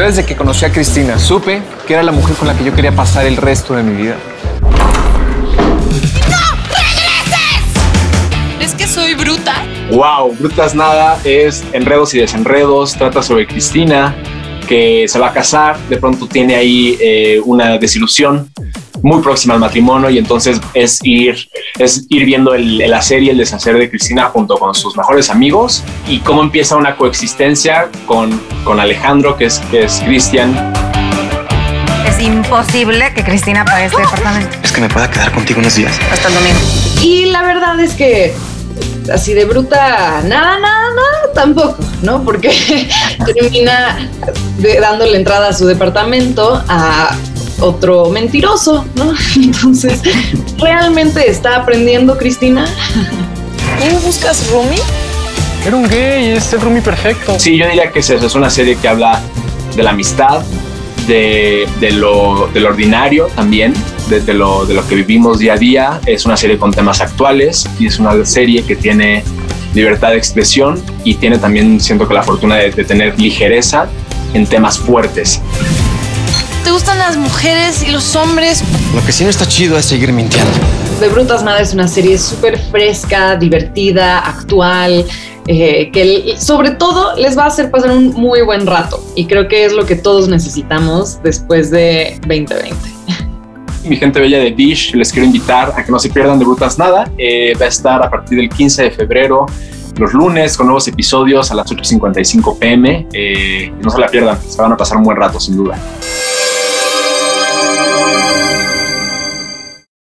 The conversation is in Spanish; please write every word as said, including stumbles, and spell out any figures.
Yo desde que conocí a Cristina supe que era la mujer con la que yo quería pasar el resto de mi vida. ¡No regreses! ¿Es que soy bruta? Wow, Brutas Nada es enredos y desenredos, trata sobre Cristina, que se va a casar, de pronto tiene ahí eh, una desilusión muy próxima al matrimonio y entonces es ir, es ir viendo el, la serie, el deshacer de Cristina junto con sus mejores amigos y cómo empieza una coexistencia con, con Alejandro, que es, que es Cristian. Es imposible que Cristina pague este departamento. Es que me pueda quedar contigo unos días. Hasta el domingo. Y la verdad es que así de bruta, nada, nada, nada, tampoco, ¿no? Porque termina de, dándole entrada a su departamento a otro mentiroso, ¿no? Entonces, ¿realmente está aprendiendo Cristina? ¿Quién buscas, roomie? Era un gay, es el roomie perfecto. Sí, yo diría que es eso, es una serie que habla de la amistad, de, de, lo, de lo ordinario también, de, de, lo, de lo que vivimos día a día. Es una serie con temas actuales y es una serie que tiene libertad de expresión y tiene también, siento que la fortuna de, de tener ligereza en temas fuertes. ¿Te gustan las mujeres y los hombres? Lo que sí no está chido es seguir mintiendo. De Brutas Nada es una serie súper fresca, divertida, actual, eh, que sobre todo les va a hacer pasar un muy buen rato. Y creo que es lo que todos necesitamos después de veinte veinte. Mi gente bella de Dish, les quiero invitar a que no se pierdan de Brutas Nada. Eh, va a estar a partir del quince de febrero, los lunes, con nuevos episodios a las ocho cincuenta y cinco pm. Eh, no se la pierdan, se van a pasar un buen rato, sin duda.